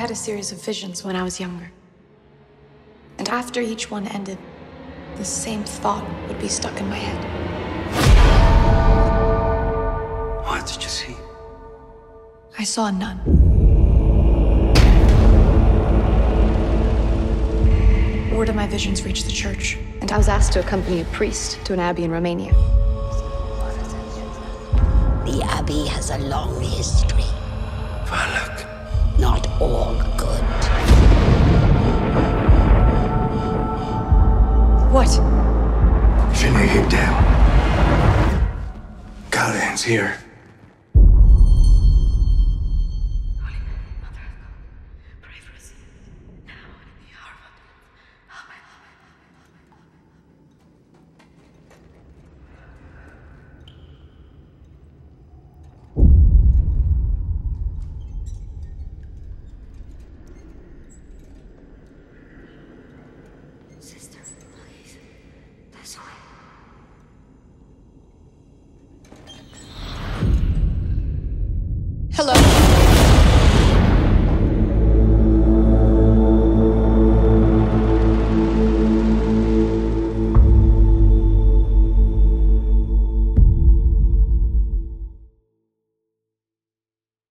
had a series of visions when I was younger. And after each one ended, the same thought would be stuck in my head. What did you see? I saw a nun. Word of my visions reached the church, and I was asked to accompany a priest to an abbey in Romania. The Abbey has a long history. Valak. Not all good. What? Finley, keep down. Callahan's here. Sister, please. This way.